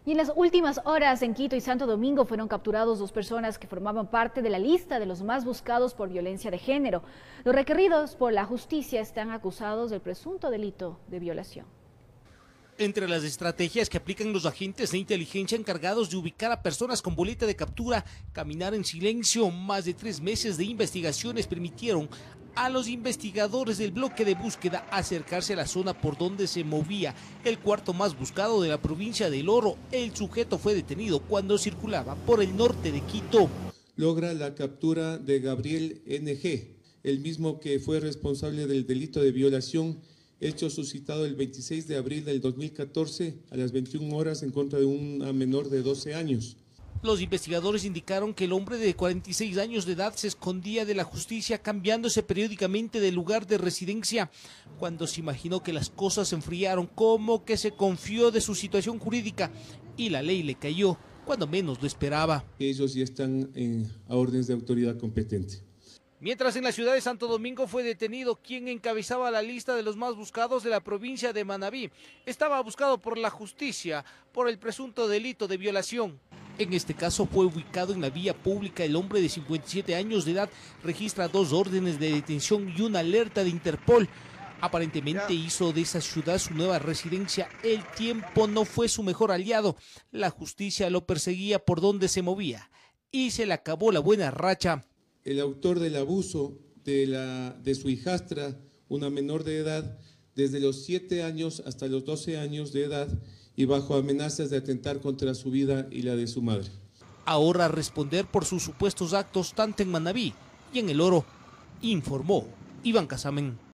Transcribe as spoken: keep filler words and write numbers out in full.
Y en las últimas horas en Quito y Santo Domingo fueron capturados dos personas que formaban parte de la lista de los más buscados por violencia de género. Los requeridos por la justicia están acusados del presunto delito de violación. Entre las estrategias que aplican los agentes de inteligencia encargados de ubicar a personas con boleta de captura, caminar en silencio, más de tres meses de investigaciones permitieron a los investigadores del bloque de búsqueda acercarse a la zona por donde se movía el cuarto más buscado de la provincia del Oro. El sujeto fue detenido cuando circulaba por el norte de Quito. Logra la captura de Gabriel N G, el mismo que fue responsable del delito de violación, hecho suscitado el veintiséis de abril del dos mil catorce a las veintiuna horas en contra de una menor de doce años. Los investigadores indicaron que el hombre de cuarenta y seis años de edad se escondía de la justicia, cambiándose periódicamente de lugar de residencia. Cuando se imaginó que las cosas se enfriaron, como que se confió de su situación jurídica y la ley le cayó cuando menos lo esperaba. Ellos ya están en, a órdenes de autoridad competente. Mientras en la ciudad de Santo Domingo fue detenido quien encabezaba la lista de los más buscados de la provincia de Manabí. Estaba buscado por la justicia por el presunto delito de violación. En este caso fue ubicado en la vía pública. El hombre de cincuenta y siete años de edad registra dos órdenes de detención y una alerta de Interpol. Aparentemente hizo de esa ciudad su nueva residencia. El tiempo no fue su mejor aliado. La justicia lo perseguía por donde se movía y se le acabó la buena racha. El autor del abuso de, la, de su hijastra, una menor de edad, desde los siete años hasta los doce años de edad y bajo amenazas de atentar contra su vida y la de su madre. Ahora a responder por sus supuestos actos tanto en Manabí y en El Oro, informó Iván Casamen.